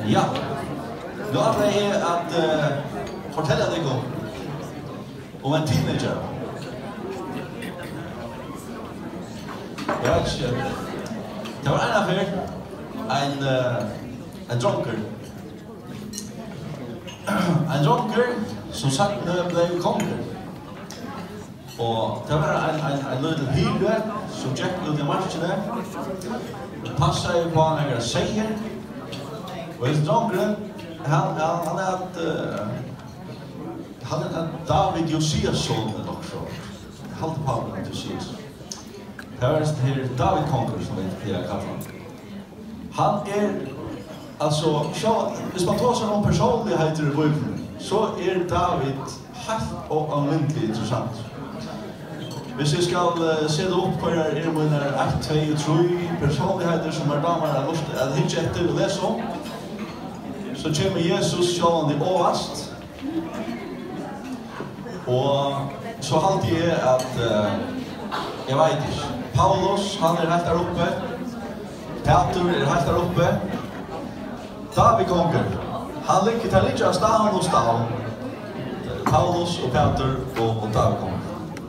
Ja, nu har jag att fortälla dig om en teenager. Jag vet inte. Det var en affär, en dronker. En dronker som sagt blev konger. Och det var en liten hyre som gick ut i marschen. Passade på några säger. Och den dronkeren, han är David Josiasson också. Halt på honom Josias. Här är David Konker som vi kallar honom. Han är alltså, hvis man tar sig om personligheter i Bibeln, så är David helt och användligt intressant. Hvis jag ska se det upp på er mina 1, 2 och 3 personligheter som damer har lust att hitta efter och läsa om, så kommer Jesus själv i åvast. Och så alltid är att jag vet inte. Paulus, han är helt där uppe. Peter är helt där uppe. David Konker, han ligger stan och stan. Paulus och Peter och David Konker.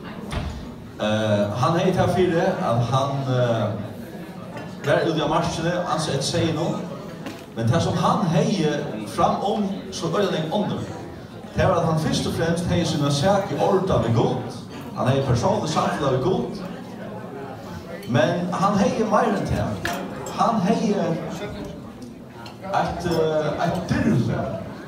Han är här fyra att han var ute i marschen, han sa ett säger någon. Men det som han hejer framom så öde den under. Det var att han först och främst hejer sina säker orda med god. Han hejer personligt samtidigt med god. Men han hejer mer än det. Han hejer ett dyrve.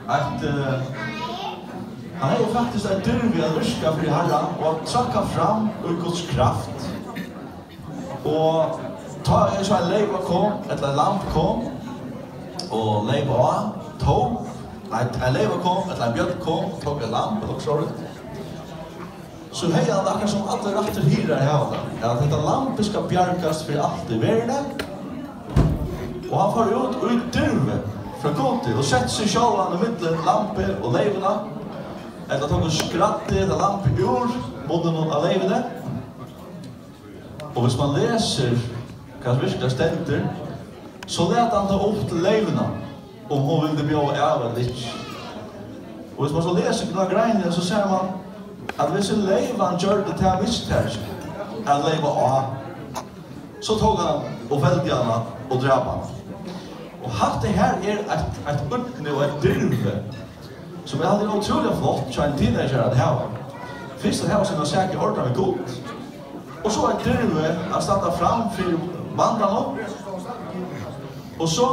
Han hejer faktiskt ett dyrve att ryska för Herren och att tracka fram ur Guds kraft. Och ta en sån här leiva kom, eller lamp kom. Och leiva av, tog. En leiva kom, eller en björk kom, tog en lamp, eller så. Så hejer han akkurat som alla rätter hyrar här. Att detta lamp ska bjärkas för allt i världen. Och han får ut dyrve från Gottet och sätter sig själva i mitten lampor och leverna. Eller tar en skratt eller lampor ur munnen av leverna. Och hvis man läser kanske virkliga ständer, så lät han ta upp till leverna om hon ville bli av eller inte. Och hvis man så läser några grejer så säger man att hvis en levan gör det till en misstag att leva av, så tog han och välde han och drabade han. Och hatt det här är ett urkne och ett dyrve som är alltid otroligt flott så en teenager att ha. Först att ha sina säkra ordnar med god. Och så ett dyrve att stanna fram för vandrarna. Och så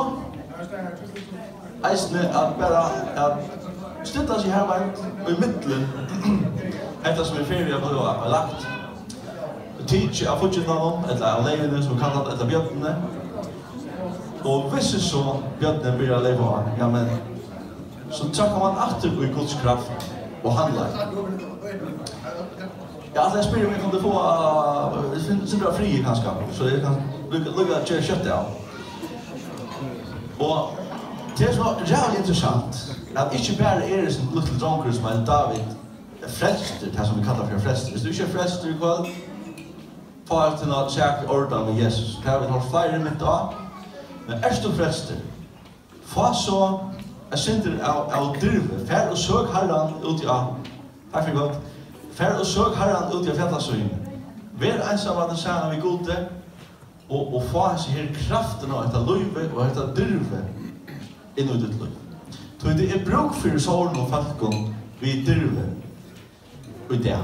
eisne att bara att ställa sig här i mitten efter som är ferie har lagt. Teach av fortsättningen eller levande som kallar det eller björnen. Och visst så björnen börjar leva, ja men så tackar man åter i Guds kraft och handlar. Ja, alltså jag spelar om jag kan få så bra fri kanske så jag kan lucka att köra kött av. Och det är så jävligt intressant att inte bara är det som liten dronker som är David frälster, det som vi kallar för frälster. Hvis du inte är frälster ikväll, får till något säkert ordan med Jesus. Det har vi har flera mitt av. Men är du frälster, få så jag synder av dyrve. Fär och sök Herren ut i tack för gott. Fär och sök Herren ut i fjällasyn. Vär ensam att den säger vi gode och få sig här kraften av detta löjve och detta dyrve in i ditt liv. Så det är bruk för såren och falkon vid dyrve. Och det.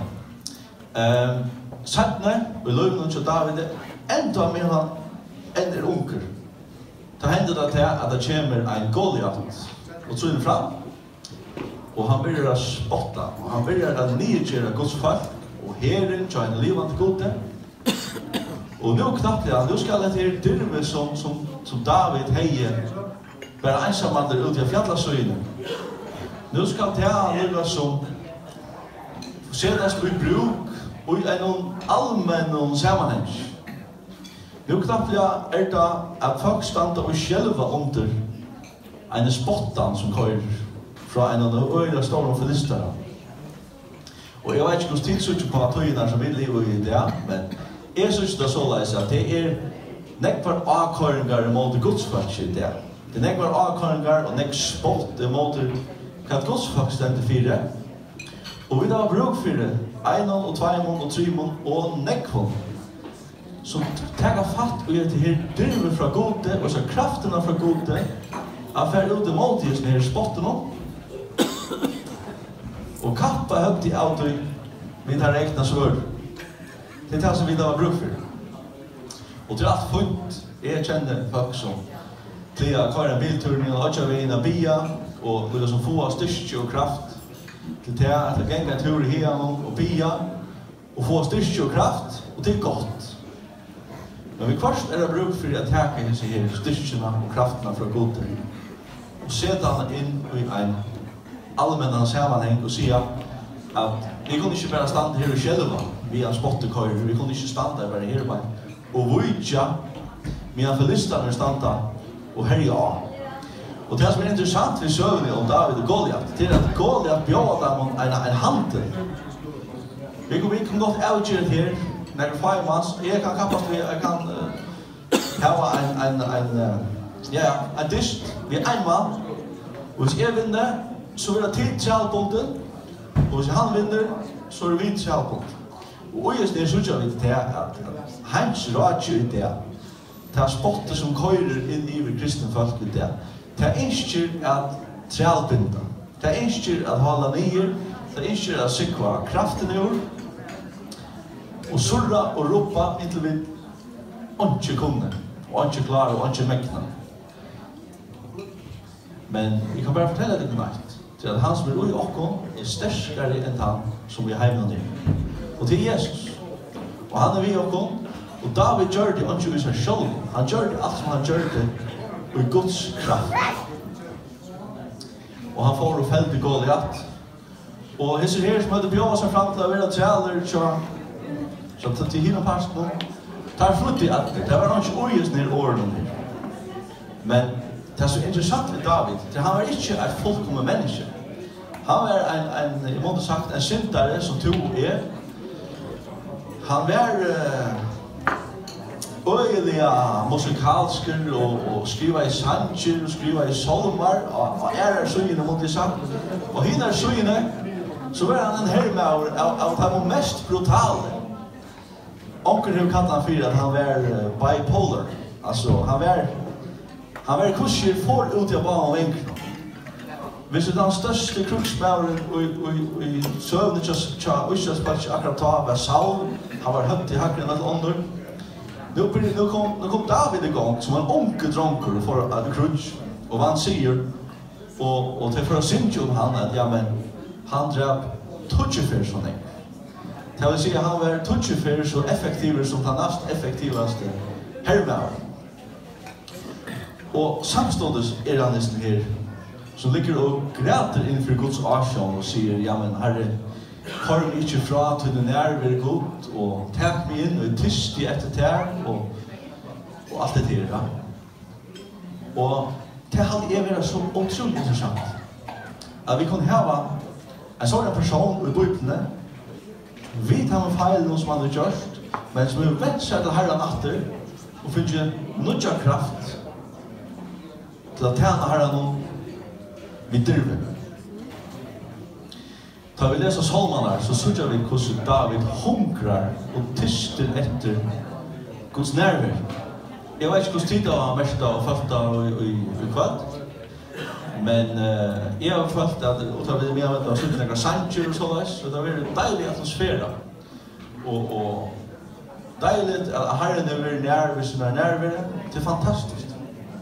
Sattne, vi löjven till David, ända med han en unker. Det händer att det kommer en Goliat och så fram. Och han börjar att spotta. Och han börjar att nedgöra Guds folk. Och Herren tar en levande gode. Och nu knappt nu ska det här dyrve som David hejer bara ensammander ut i fjällasöjnen. Nu ska det här som sedas i bruk och i en allmän sammanhang. Nu knappt är det att folk standa och själva under en spottan som kommer från en av de öjda stora förlistarna. Och jag vet inte hur tidsutgång på att höjna som vill leva i det, men jag syns det så att det är nekvar avkörningar mot Gudsfolk i det. Det nekvar avkåringar og nek spott imot hva et godsfolk stendte fire. Og vi da har bruk for det, 1 og 2 og 3 og nekvån, som tager fatt og gjør til her driver fra gode, og så krafterna fra gode, at fer ut imot i sånne her spottene, og kappa høpt i auto vi tar regna svør. Det er det som vi da har bruk for. Og til alt funkt, jeg kjenner folk som pleier å køre bilturen og ikke veien av bia, og vil som få styrke og kraft til det at jeg ganger tur i hian og bia, og få styrke og kraft, og det er godt. Men vi først det bruk for å takke disse her styrkene og kraftene fra Gud, og sette han inn i en allmenn sammenheng og si at vi kunne ikke bare stande her og kjelva via en spottekøyre, vi kunne ikke stande bare her og vujtja medan filistene standa og herja av. Og det som er interessant ved søvnene om David og Goliat, det er at Goliat bjød dem en handel. Vi kan godt avgjøre her, når det er 5 manns, jeg kan kappast vi, jeg kan ha en dyst, vi er 1 mann, og hvis jeg vinner, så vil jeg tid tjallpunkten, og hvis han vinner, så er vi tjallpunkt. Og just det så vi det at hans rådgjør i det, det spottet som køyrer inn i kristne folk i det, det ønsker at tjallbinda, det ønsker at holde nye, det ønsker at sikre kraften i ord, og surra og ropa inntil vi ikke kunne, og ikke klare og ikke mekna. Men vi kan bare fortelle det nært, til at han som er ui okkon er sterskere enn han som er heimene nere. Og til Jesus. Og han er vi okkon, og David gjør det ikke i seg selv. Han gjør det alt som han gjør det i Guds kraft. Og han får og feltet Goliat. Og hese her som hadde bjøret seg frem til å være træler, så til henne parten, tar flytt i alt det. Det var ikke uges ned årene her. Men det som er interessant ved David, han var ikke et fullkommen menneske. Han var jeg måtte sagt, en syndare som to er. Han var øyelig musikalsker og skriva i sanger og skriva i solmar og søyene måtte jeg sagt. Og henne søyene, så var han en herrmauer av de mest brutale. Onkel har kallt han for at han var bipolar. Altså, han var kurser for ut i banen og enkelt. Hvis det er den største kruksmauren i søvnet til Østjøspark akkurat ta var Saul, han var høtt i hakkeren eller under. Nå kom David i gang som en unge dronker for at krutsk, og hva han sier, og til for å synge om han, at ja, men han drev tutjefer sånn en. Det vil si at han var tutjefer så effektiv som den mest effektivaste herrmauren. Og samståndes er han nesten her, som ligger og græter innenfor Guds asjon og sier, ja, men Herre, kår meg ikke fra til den nærvær godt, og takk meg inn og er tystig etter tær, og alt det her, ja. Og det hadde jeg vært så utrolig interessant, at vi kunne hava en sånn person i bøyplene, vet han med feilen som han har gjort, men som er vendt seg til Herren atter, og finner nødja kraft til å tjene Herren vi driver. Da vi leser salmene, så sørger vi hvordan David hungrar og tyster etter Guds nærvær. Jeg vet ikke hvordan tid det var mest og følt i kveld, men jeg har følt at og da vi har vært suttet noen sanger og sånn, så det har vært en deilig atmosfære. Og deilig at Herren er vært nær hvis hun er nærvær. Det er fantastisk.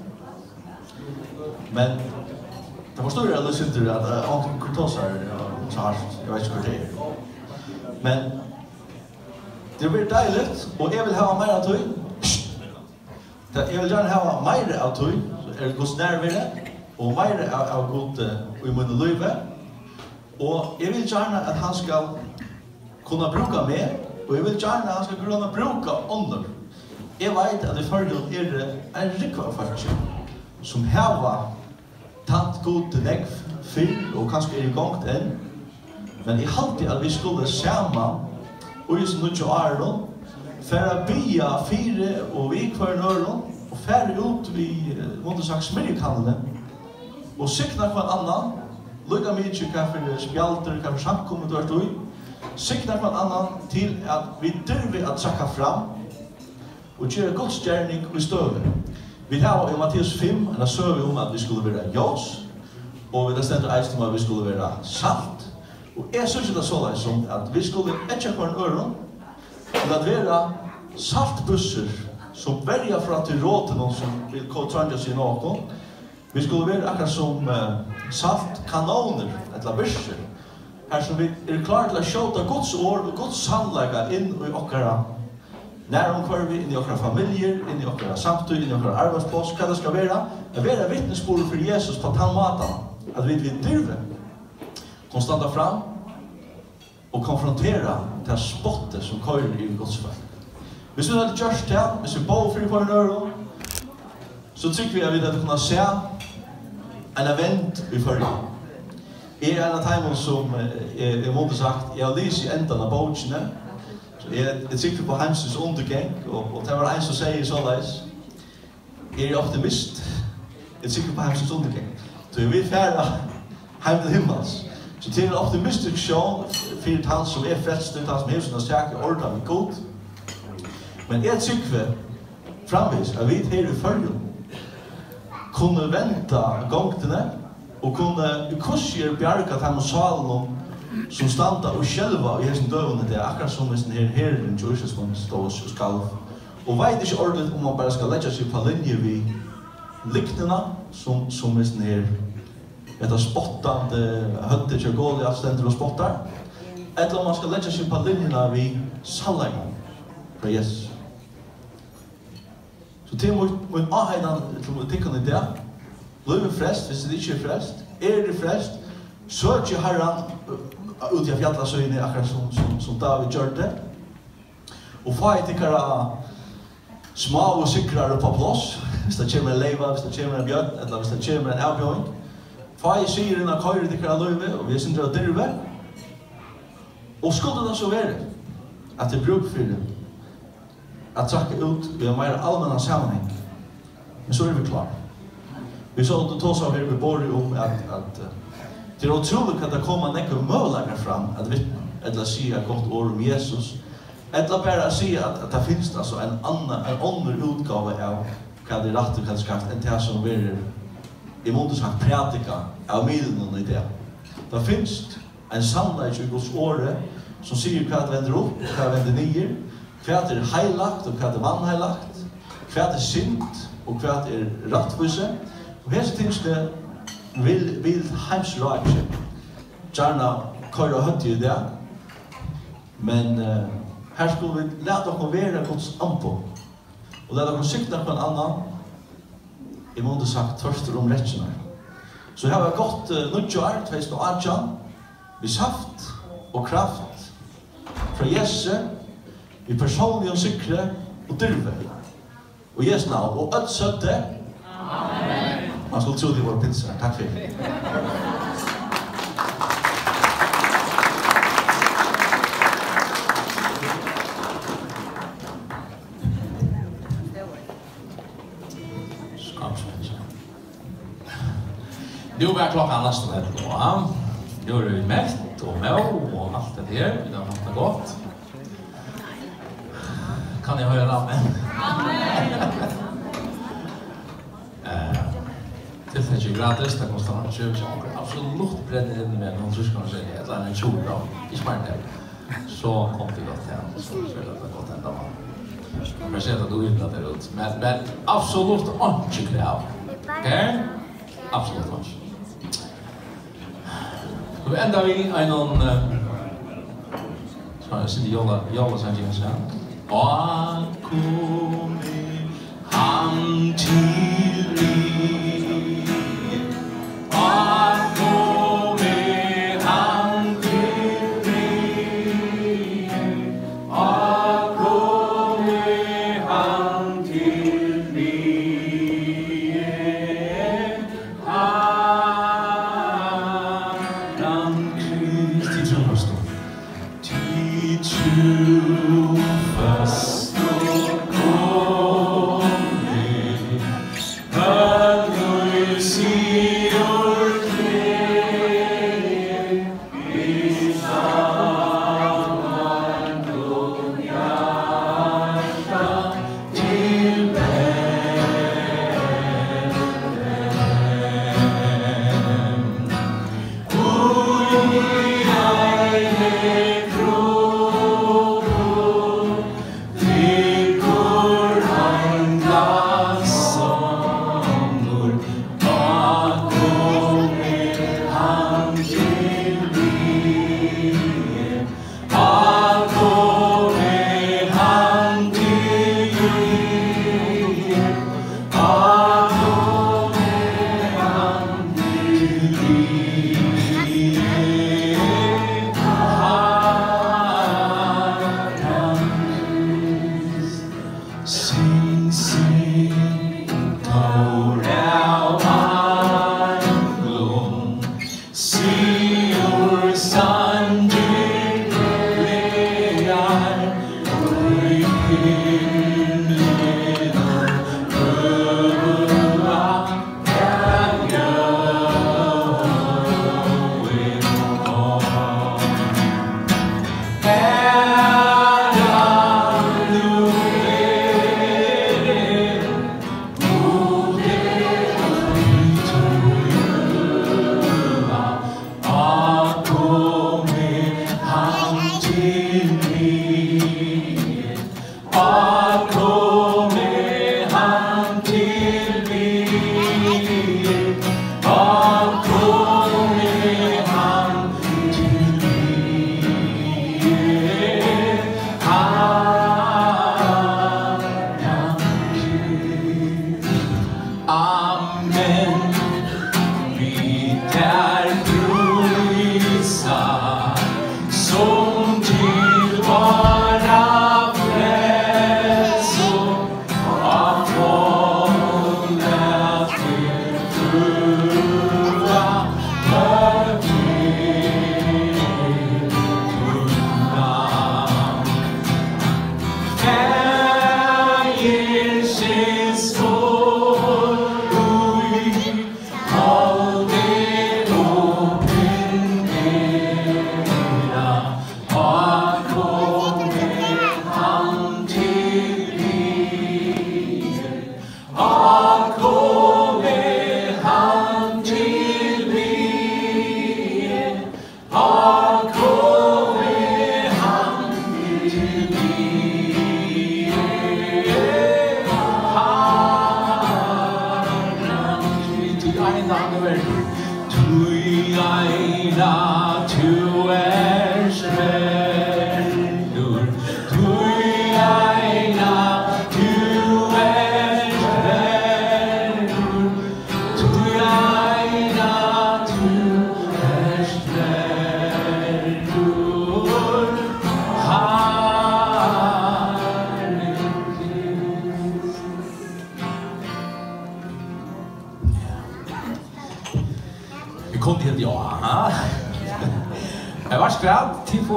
Men det var større alle synder at Anton Kurtosar så hardt, jeg vet ikke hvor det er. Men det blir deilig, og jeg vil ha mer av tøy. Jeg vil gjerne ha mer av tøy, så er det Guds nærvære, og mer av Gud i min liv. Og jeg vil gjerne at han skal kunne bruke meg, og jeg vil gjerne at han skal kunne bruke ånder. Jeg vet at i forhold er det en rikva faktisk, som har tant god til deg fyr, og kanskje er i gang til en. Men jeg halte at vi skulle sammen, og i sin nødvendig åren, for å bya 4 og vi hver nøren, og færre ut vi måtte sagt smirjekannene og sikna hver annan lukka mykje hva for spjalter, hva for samkommet du ui sikna hver annan til at vi dyrvi at trakka fram og gjøre godsgjerning i støve. Vi har i Matteus 5 en søve om at vi skulle være ljós og vi har stendt eist om at vi skulle være salt og jeg synes det så som at vi skulle etja hver en øron til at være saltbusser som verja fra til råten som vil tranja sig någon. Vi skulle være akkurat som saltkanoner, eller busser, her som vi klar til å skjøte Guds ord og Guds sannlegger inn i okkara næromkvarvi, inn i okkara familier, inn i okkara samtøy, inn i okkara arbeidsplass, hva det skal være vittnesbord for Jesus på den måten, at vi vil dyrve, kan standa fram og konfrontera til spottet som køyrer i Guds vei. Hvis vi hadde gjort det, hvis vi bor fri på en øre, så tykker vi at vi hadde kunnet se en event i førre. Jeg en av timen som jeg måtte sagt, jeg har lyst i enden av bøkene, så jeg tykker på Heimsens undergang, og det var en som sier såleis, jeg optimist, jeg tykker på Heimsens undergang. Så jeg vil fære heim til himmels. Så det en optimistisk sjån, for han som frelst, han som hever sånne stjerke ordet med god. Men jeg tykker framvis at vi her i følgen kunne vente gongtene og kunne kursier bjerga til og salen som standa og sjelva i hessen døvene det akkurat som hvis den her herren Jerusalem stod og skalv og veit ikke ordet om man bare skal letja seg på linje vi liktene som hvis den her etter spottande høtte til Goliath stender og spottar eller om man skal letja seg på linjene vi sannleggen fra Jesus. Så til min avheidan til tikkene i det, blir vi frest, hvis det ikke frest, det frest, søk i Herren ut i fjallasøyene akkurat som David gjør det, og få i tikkere små og sikrere på plass, hvis det kommer en leiva, hvis det kommer en bjørn, eller hvis det kommer en avbjøring, få i syren av køyre tikkere løyve, og vi synder å dyrve, og skulle det så være at det bruk for det, at trakka ut ved en mer allmenna sammenheng. Men så vi klar. Vi så det tås av her vi bor om at det utrolig at det kommer nekke mølager fram at vittna, eller si et godt ord om Jesus, eller bare si at det finnes altså en annen utgave av hva det rett og kallskaft enn det som vi i måte sagt pratika av middelen i det. Det finnes en sannleik i Guds åre som sier hva det vender opp, hva det vender nyer, hva heilagt og hva vanheilagt, hva synd og hva rattvise. Og hese tingene vil heimsrake gjerne køyre høtt i det, men her skulle vi lete dere være Guds anpå, og lete dere sykne på en annan, i måte sagt tørster om rettene. Så her har gått nødgjør, 2018, vi saft og kraft fra Jesu, vi personlig og sikre og dyrve. Og Jesu navn, og ødt søtte. Amen. Man skulle tro det var pinser. Takk for det. Nu var klockan nästan ett då. Nu är vi mätt och må och allt det här. Det har haft det gott. Kan ni höra amen? Till det är gratis, det kostar något 20 kronor. Absolut bränner in med någon syskon och säger att en 20 kronor. I smart det. Så kom det gott hem. Så det är gott ända man. Jag ser att du inte det ut. Men absolut inte kräv. Okej? Absolut inte. Vi enda vi en så jag ser Jolla sen sen. Och kom han till mig. Och kom han till mig. Och kom han till mig. Han Kristi trofast. Trofast och kom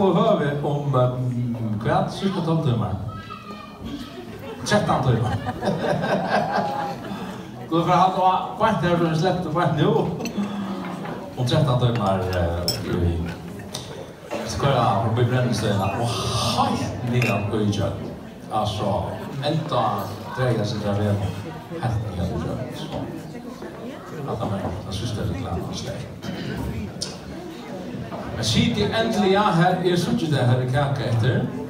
höve om kvart, cirka 12 timmar. 13 timmar. Då för han då vart där för släppte vart nu. Om 13 timmar ska jag på brännstenen och helt ner på ytan. Alltså, ända dreja sig där vid helt ner på ytan. Att jag syns det är klart. Men sitter äntligen här, är så inte det här kaka efter.